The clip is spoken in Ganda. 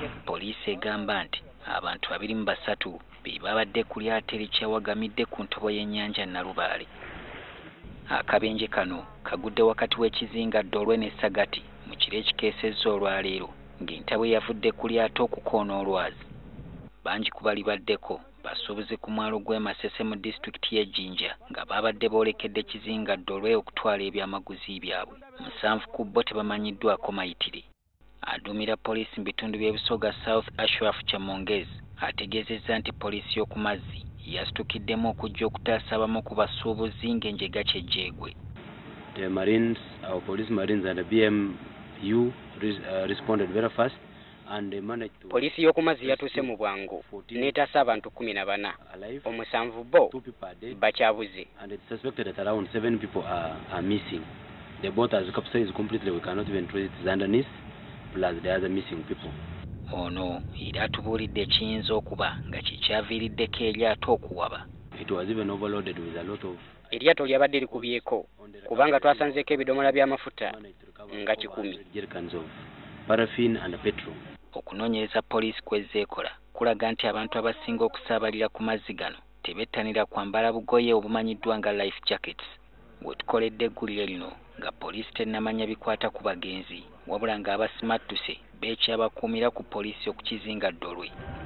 Poliisi egamba nti abantu 23 be babadde ku lyato erikyawagamidde ku ntobo y'ennyanja Nnalubaale. Akabenje kano kagudde wakati w'ekizinga Dolwe ne Sagati mu kiro ekikeesezza olwaleero ng'entabwe yavudde ku lyato okukoona olwazi. Bangi ku balibaddeko basubuuzi ku mwalo gw'e Masese mu disitulikiti y'e Jinja nga babadde boolekedde kizinga Dolwe okutwala ebyamaguzi byabwe. 7 ku bo tebamanyiddwako mayitire. Aduumira poliisi mu bitundu by'ebusoga South Ashraf Chamongezi ategeezezza nti poliisi y'oku mazzi yasitukiddemu okujja okutaasa abamu ku basuubuzi ng'enjega kyejjeegwe. The Marines, our police Marines and the BMU responded very fast. Poliisi y'oku mazzi yatuuse mu bwangu n'etaasa abantu 14. Omusanvu bo bakyabuze. And it's suspected that around 7 people are missing. The boat has capsized completely. We cannot even trace it underneath, plus the other missing people. Ono era atubuulidde ekiyinza okuba nga kikyaviiriddeko eryato okuwaba. It was even overloaded with a lot of... Eryato lyabadde likubyeko kubanga twasanzeeko ebidomola by'amafuta nga 10. Jerrycans of paraffin and petrol. Okunoonyereza poliisi kwezzeekola kulaga nti abantu abasinga okusaabalira ku mazzi gano tebettanira kwambala bugoye obumanyiddwa nga life jackets. Wetukoledde eggulire lino nga poliisi tennamanya bikwata ku bagenzi wabula ng'abasimattuse beekyabakuumira ku poliisi okukizinga Dolwe.